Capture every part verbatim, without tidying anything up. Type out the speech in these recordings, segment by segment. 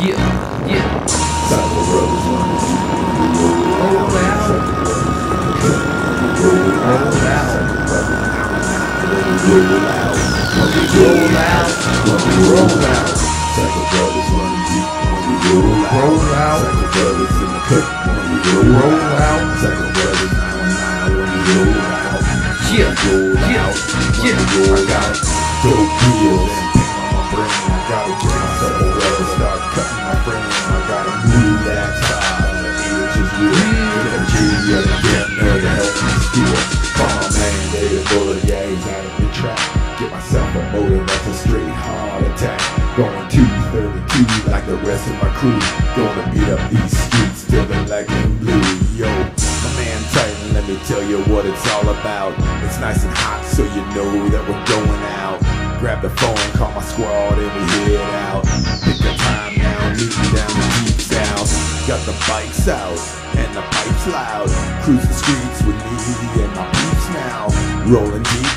Yeah, yeah. Cycle brothers running deep when we roll out. Roll out. Roll out. Roll out. When we roll out. When we roll out. When we roll out. Cycle brothers running deep when we roll out. Roll out. Cycle brothers in the cook when we roll, Roll out. out. Cycle brothers nine one nine when we roll out. Yeah, Roll yeah, out. When yeah. we roll out. Dope deals and pain on my brain. I gotta get myself a well. Start cutting my brain. I gotta move that style. The age is real. Get a G or a damn nerd to help me steal. Call my man, they a bullet, yeah, he's out of the trap. Get myself a motor that's a straight heart attack. Going two thirty-two like the rest of my crew. Gonna beat up these streets till they're like in blue. Yo, my man Titan, let me tell you what it's all about. It's nice and hot so you know that we're going out. Grab the phone, call my squad and we head out. Pick a time now, meet me down the deep south. Got the bikes out and the pipes loud. Cruise the streets with me and my peeps now. Rolling deep.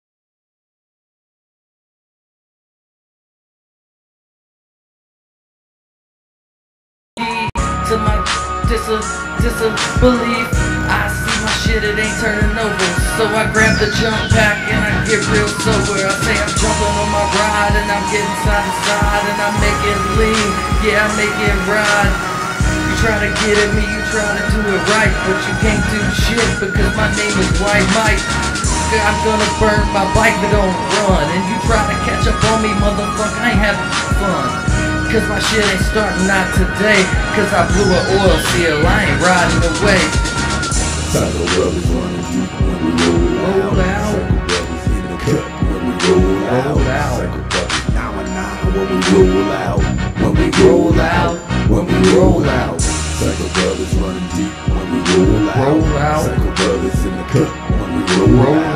To my dis disbelief, I see my shit, it ain't turning over. So I grab the jump pack and I get real sober. I say I'm jumping on my ride and I'm getting side to side and I make it lean, yeah, I make it ride. You try to get at me, you try to do it right, but you can't do shit because my name is White Mike. I'm gonna burn my bike but don't run, and you try to catch up on me, motherfucker, I ain't having fun. Cause my shit ain't starting not today. Cause I blew an oil seal, I ain't riding away. Cycle brothers running deep when we roll out. Roll out. Cycle brothers in the cut when we roll out. Roll out. Cycle brothers nine one nine when we roll out. When we Roll out. When we roll out. Cycle brothers running deep when we roll out. Roll out. Cycle brothers in the cut when we roll, Roll out.